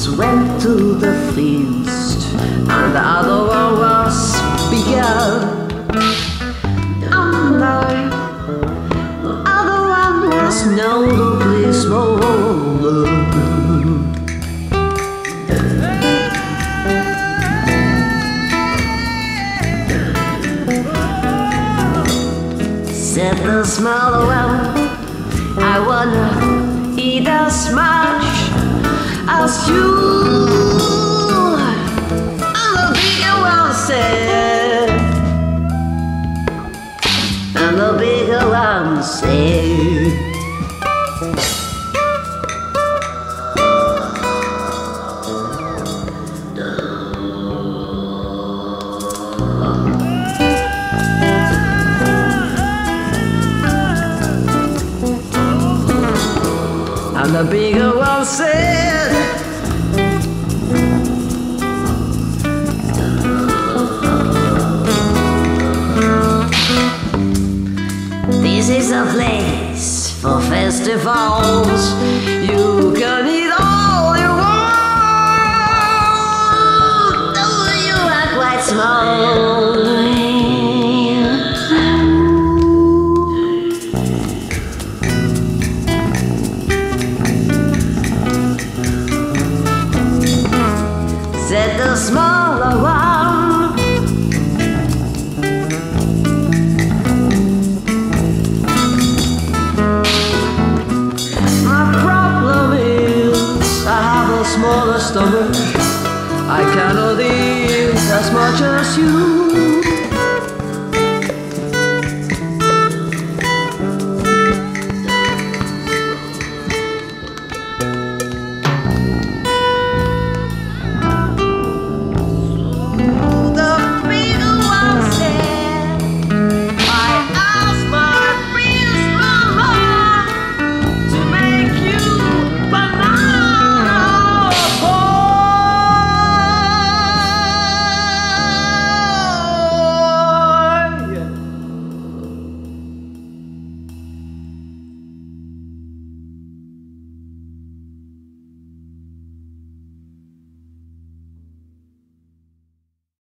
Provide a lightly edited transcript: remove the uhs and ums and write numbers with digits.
went to the feast, and the other one was bigger. And the other one was notably smaller. Said the smaller one, I wanna eat as much as you. And the bigger one said, and the bigger one said, and the bigger one said, this is a place for festivals. You can eat all you want, though you are quite small. Said the smaller one, my problem is I have a smaller stomach. I cannot eat as much as you.